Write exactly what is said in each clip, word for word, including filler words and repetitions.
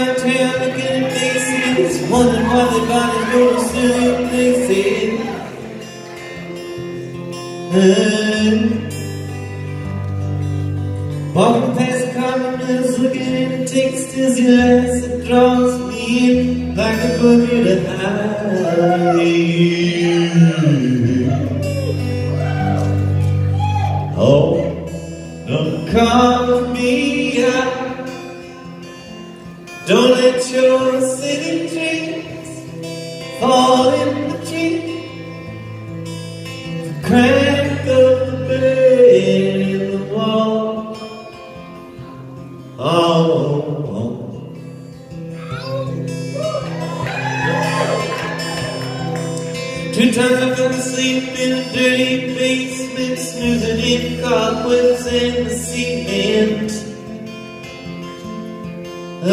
downtown looking at faces, wondering why their bodies go to silly places. And walking past the commoners, looking at the text as the eyes that draws me in like a boogie to hide. Oh, don't call me out. Don't let your city dreams fall in the tree. The crack of the bed in the wall. Oh, oh. Two times I fell asleep in a dirty basement, snoozing in cobwebs and the cement. Uh,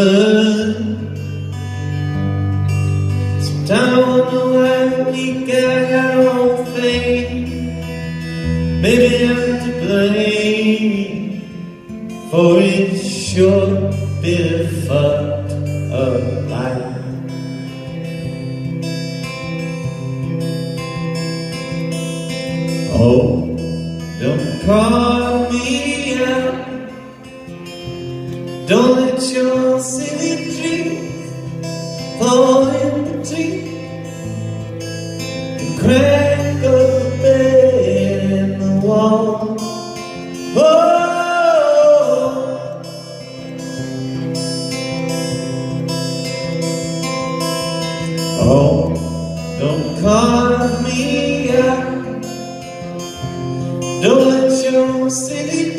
sometimes I wonder why we got our own fame. Maybe I'm to blame for its short, bitter, fucked up life. Oh, don't call me out. Don't let your silly dreams fall in the tree. The crack of the bed and the wall. Oh, oh, don't call me out. Don't let your silly